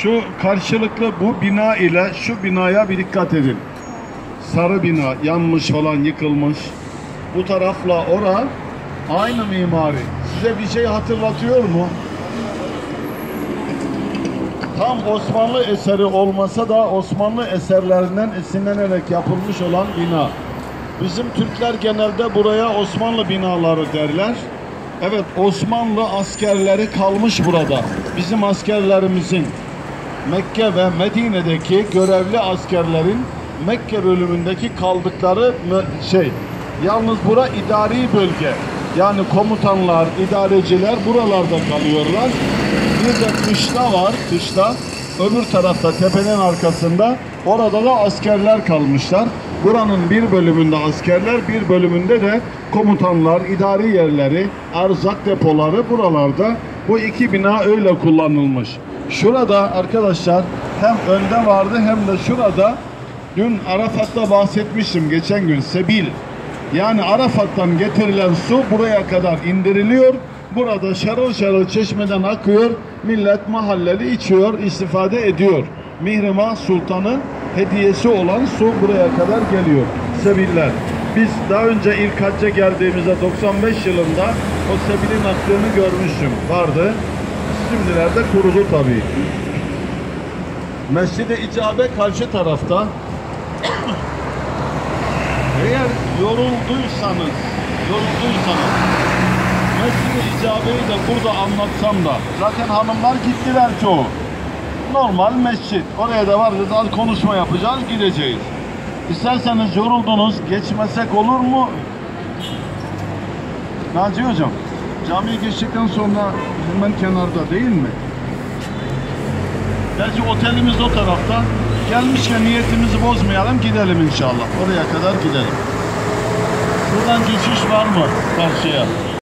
Şu karşılıklı bu bina ile şu binaya bir dikkat edin. Sarı bina yanmış falan, yıkılmış. Bu tarafla ora aynı mimari. Size bir şey hatırlatıyor mu? Tam Osmanlı eseri olmasa da Osmanlı eserlerinden esinlenerek yapılmış olan bina. Bizim Türkler genelde buraya Osmanlı binaları derler. Evet, Osmanlı askerleri kalmış burada. Bizim askerlerimizin Mekke ve Medine'deki görevli askerlerin Mekke bölümündeki kaldıkları yalnız bura idari bölge. Yani komutanlar, idareciler buralarda kalıyorlar. Bir de kışla var, kışla. Öbür tarafta tepenin arkasında orada da askerler kalmışlar. Buranın bir bölümünde askerler, bir bölümünde de komutanlar, idari yerleri, erzak depoları buralarda. Bu iki bina öyle kullanılmış. Şurada arkadaşlar hem önde vardı hem de şurada dün Arafat'ta bahsetmiştim geçen gün, sebil. Yani Arafat'tan getirilen su buraya kadar indiriliyor. Burada şarıl şarıl çeşmeden akıyor. Millet mahalleli içiyor, istifade ediyor. Mihrimah Sultan'ın hediyesi olan su buraya kadar geliyor. Sebiller. Biz daha önce ilk hacca geldiğimizde 95 yılında o sebilin aktığını görmüştüm. Vardı. Şimdilerde kurudu tabii. Mescid-i İcabe karşı tarafta. Eğer yorulduysanız Mescid-i İcabe'yi de burada anlatsam da zaten hanımlar gittiler çoğu. Normal mescit. Oraya da varız, az konuşma yapacağız, gideceğiz. İsterseniz yoruldunuz, geçmesek olur mu? Naci Hocam, camiye geçtikten sonra hemen kenarda değil mi? Gerçi otelimiz o tarafta. Gelmişken niyetimizi bozmayalım, gidelim inşallah. Oraya kadar gidelim. Buradan geçiş var mı karşıya?